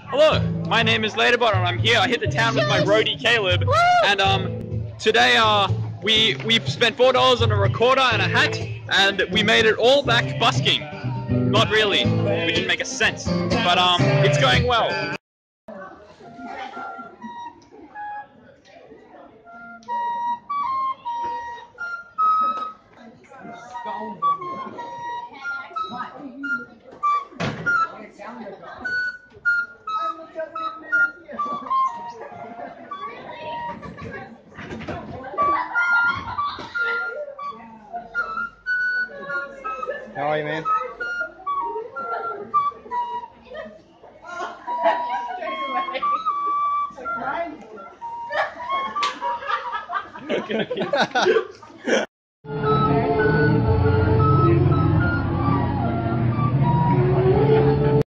Hello, my name is Laterbot and I'm here. I hit the town with my roadie Caleb, and today we've spent $4 on a recorder and a hat, and we made it all back busking. Not really, we didn't make a cent, but it's going well. How are you, man? Okay.